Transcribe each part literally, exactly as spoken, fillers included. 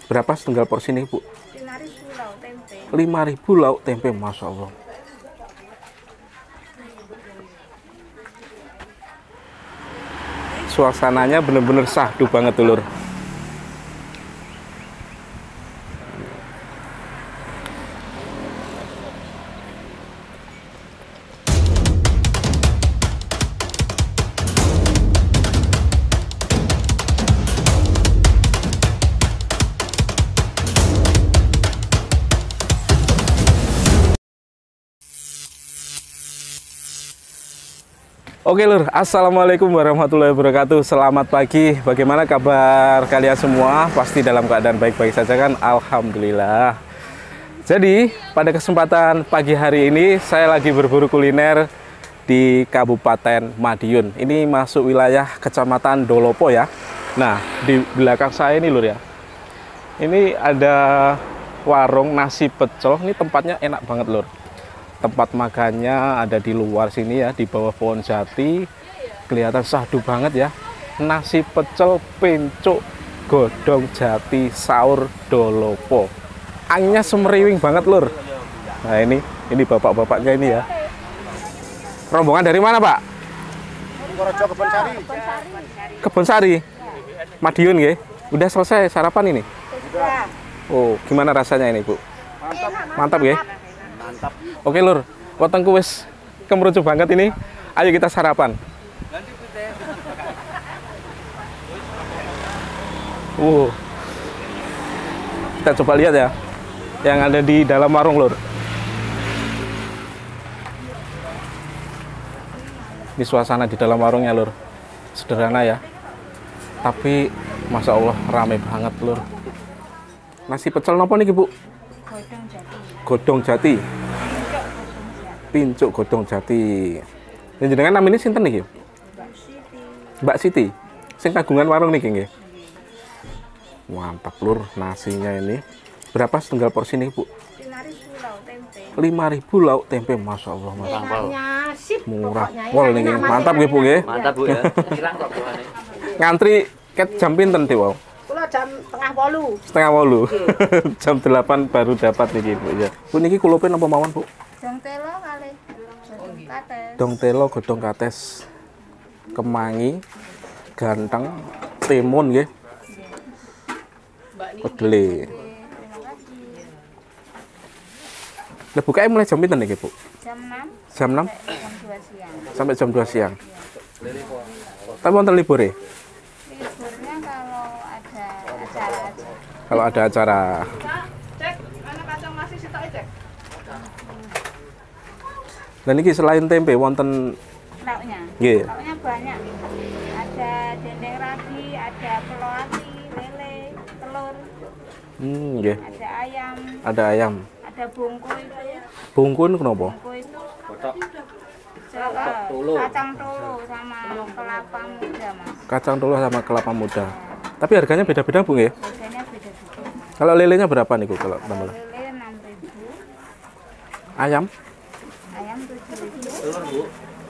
Berapa setengah porsi ini, Bu? lima ribu lauk tempe. lima ribu lauk tempe, Masya Allah. Suasananya bener-bener syahdu banget, Lur. Oke Lur, assalamualaikum warahmatullahi wabarakatuh. Selamat pagi, bagaimana kabar kalian semua? Pasti dalam keadaan baik-baik saja kan? Alhamdulillah. Jadi pada kesempatan pagi hari ini saya lagi berburu kuliner di Kabupaten Madiun. Ini masuk wilayah Kecamatan Dolopo ya. Nah, di belakang saya ini Lur ya, ini ada warung nasi pecel. Ini tempatnya enak banget Lur. Tempat makannya ada di luar sini ya, di bawah pohon jati. Kelihatan syahdu banget ya. Nasi pecel pencuk godong jati sahur Dolopo. Angnya semeriwing banget Lur. Nah ini, ini bapak-bapaknya ini ya. Rombongan dari mana Pak? Kebonsari. Kebonsari. Madiun ya. Udah selesai sarapan ini? Oh, gimana rasanya ini Bu? Mantap. Mantap ya? Mantap. Oke Lur, wetengku wis kemerucu banget ini. Ayo kita sarapan. Wow. Kita coba lihat ya, yang ada di dalam warung Lur. Ini suasana di dalam warungnya Lur. Sederhana ya, tapi Masya Allah rame banget Lur. Nasi pecel nopo nih Bu? Godong jati. Godong jati. Pincuk godong jati. Yang jenengan namanya sinten niki? Mbak Siti. Mbak Siti. Sing kagungan warung niki nggih. Mantap Lur, nasinya ini. Berapa setengah porsi nih Bu? lima ribu lauk tempe. lima ribu lauk tempe, Masya Allah. Mantap. Sip. Murah. Pol niki. Mantap nggih Bu nggih. Mantap Bu ya. Hilang kok buahane. Ngantri ket jam pinten ti wau? Kula jam tengah wolu. Setengah wolu. Jam delapan baru dapat niki Bu ya. Bu niki kulope napa mawon Bu? Dong telo kali. Godong kates. Dong telo godong kates. Kemangi, ganteng, timun nggih. Pedele. Terima kasih. Lah bukanya mulai jam pinten niki Bu? Jam enam Jam enam jam dua siang. sampai jam dua siang. Tapi wonten libur ya? Liburnya kalau ada acara aja. Kalau ada acara. Cek, mana kacang nasi sitok cek. Dan ini selain tempe wonten Lauknya. nggih. Lauknya banyak. Ada dendeng ragi, ada peloati, lele, telur, Hmm, nggih. ada ayam, Ada ayam. ada bungkuy itu. Bungkun kenapa? Bungkuy itu Kotak. eh, tolo. kacang tolo sama kelapa muda mas. Kacang tolo sama kelapa muda. Tapi harganya beda-beda Bu nggih. Harganya beda-beda. Kalau lelenya berapa nih Bu kalau tambah? Lele enam ribu, Ayam ayam tujuh ribu, Telur Bu.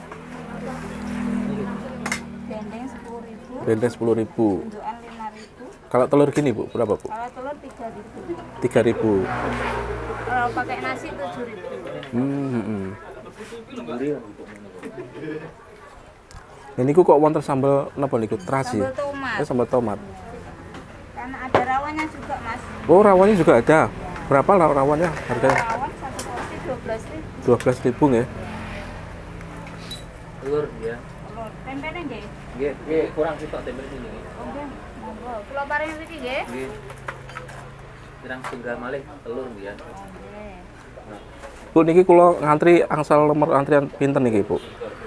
dendeng sepuluh ribu, dendeng sepuluh ribu. undukan lima ribu, Kalau telur gini Bu berapa Bu? kalau telur tiga ribu, tiga ribu. kalau pakai nasi tujuh ribu. Hmm, hmm, hmm. Ini ku kok wonten sambal napa niku? Terasi. Sambal tomat. Eh, sambal tomat. Karena ada rawannya juga mas. Oh, rawonnya juga ada. Berapa raw- rawonnya harganya? Rawon satu porsi dua belas ribu. dua belas ribu ya. Telur ya. Telur tempe nggih. Nggih, nggih kurang sitok tempe sini. Oke, monggo. Kula paring iki nggih. Nggih. Kurang setengah malih telur ya. Nggih. Bu niki kula ngantri angsal nomor antrian pinten niki, Bu?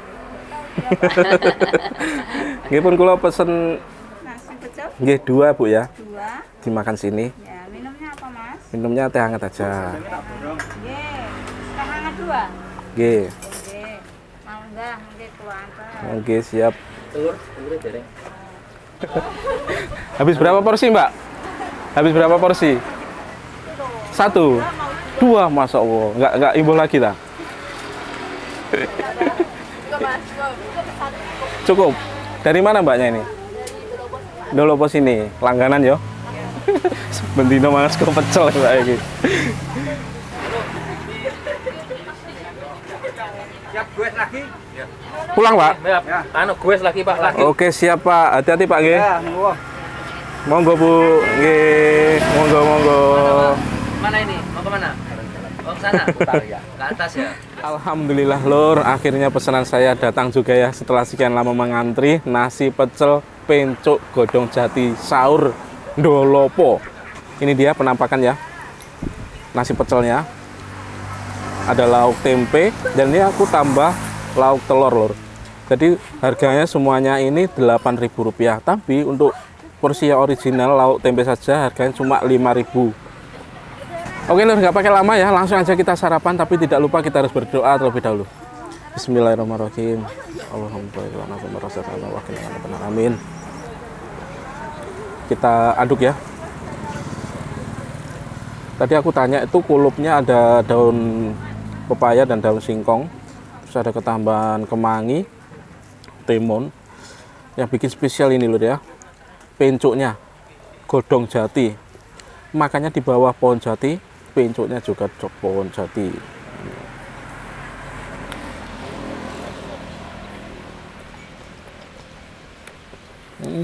Nggih pun kula pesen Nasi pecel nggih dua, Bu ya. dua. Dimakan sini. Ya, minumnya apa, Mas? Minumnya teh hangat aja. Nggih. Teh hangat dua. Nggih. Nggih. Mau enggak? Nggih kula antar. Oke, siap. Telur, telurnya dereng. Habis berapa porsi, Mbak? Habis berapa porsi? Satu. Dua, Masya Allah. Nggak, nggak imbul lagi, tak? Cukup. Dari mana mbaknya ini? Dolopo sini. Langganan yo. Bendino mangan sego pecel Pak iki. Siap gue lagi. Ya. Pulang, Pak. Ya. Anu gue lagi Pak lagi. Oke, siap Pak. Hati-hati Pak nggih. Ya, monggo. Monggo Bu. Nggih, monggo monggo. Mana ini? Mau ke mana? Oh, ke sana. Putar ya. Ke atas ya. Alhamdulillah Lur, akhirnya pesanan saya datang juga ya setelah sekian lama mengantri. Nasi pecel pencuk godong jati sahur Ndolopo. Ini dia penampakan ya. Nasi pecelnya. Ada lauk tempe dan ini aku tambah lauk telur Lur. Jadi harganya semuanya ini delapan ribu rupiah. Tapi untuk porsi yang original lauk tempe saja harganya cuma lima ribu. Oke Lur, nggak pakai lama ya, langsung aja kita sarapan. Tapi tidak lupa kita harus berdoa terlebih dahulu. Bismillahirrahmanirrahim. Allahumma amin. Kita aduk ya. Tadi aku tanya itu kulupnya ada daun pepaya dan daun singkong. Terus ada ketambahan kemangi, timun. Yang bikin spesial ini Lur ya, pencuknya godong jati. Makanya di bawah pohon jati, pencuknya juga pohon jati. Hmm.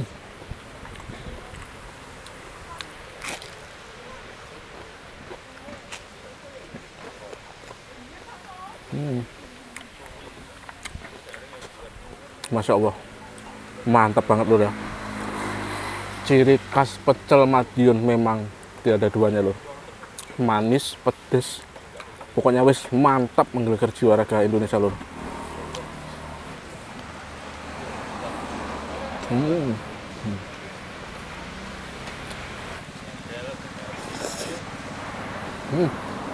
Hmm. Masya Allah, mantap banget Lur ya. Ciri khas pecel Madiun memang tidak ada duanya Lur. Manis, pedes, pokoknya wis mantap menggelegar jiwa raga Indonesia Lur. Hmm. Hmm.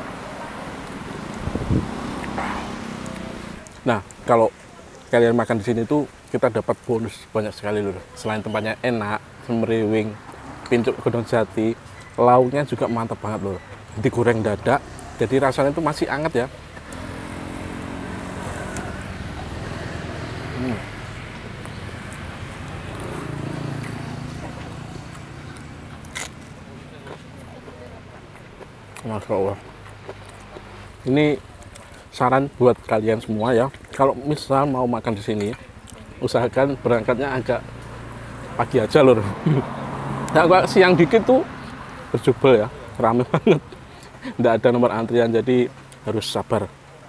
Nah, kalau kalian makan di sini tuh kita dapat bonus banyak sekali Lur. Selain tempatnya enak, semeriwing, pincuk godong jati, lauknya juga mantap banget Lur. Digoreng dadak, jadi rasanya itu masih anget ya. Hmm. Masya Allah. Ini saran buat kalian semua ya. Kalau misal mau makan di sini, usahakan berangkatnya agak pagi aja Lur. Nah, kalau siang dikit tuh berjubel ya, rame banget. Nggak ada nomor antrian, jadi harus sabar.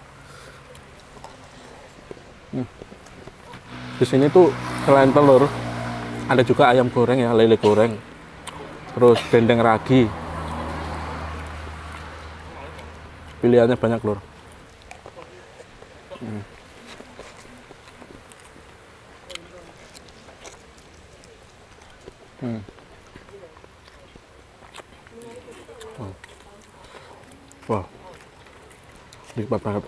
Hmm. Di sini tuh selain telur, ada juga ayam goreng ya, lele goreng, terus dendeng ragi. Pilihannya banyak Lur. Hmm. Hmm. Oh. Wah, nikmat banget.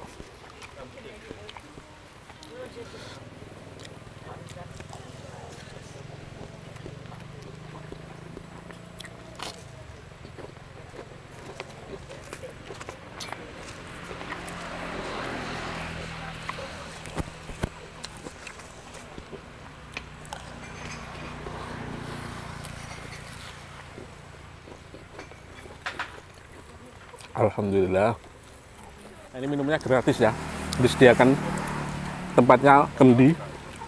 Alhamdulillah. Nah, ini minumnya gratis ya, disediakan tempatnya kendi.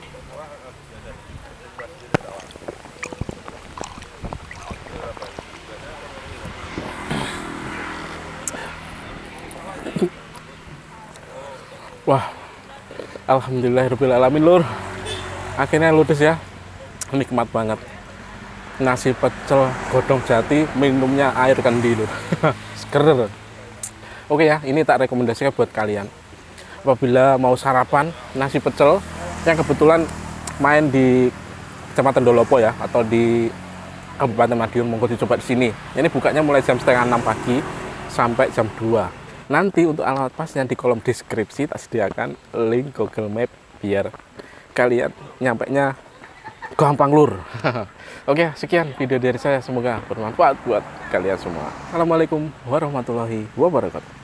Wah, alhamdulillahirrahmanirrahim Lur. Akhirnya ludes ya, nikmat banget. Nasi pecel godong jati, minumnya air kendi Lur. Seger. Oke ya, ini tak rekomendasikan buat kalian. Apabila mau sarapan nasi pecel yang kebetulan main di Kecamatan Ndolopo ya, atau di Kabupaten Madiun, monggo dicoba di sini. Ini bukanya mulai jam setengah enam pagi sampai jam dua. Nanti untuk alamat pasnya di kolom deskripsi tak sediakan link Google Map biar kalian nyampainya gampang Lur. Oke, sekian video dari saya, semoga bermanfaat buat kalian semua. Assalamualaikum warahmatullahi wabarakatuh.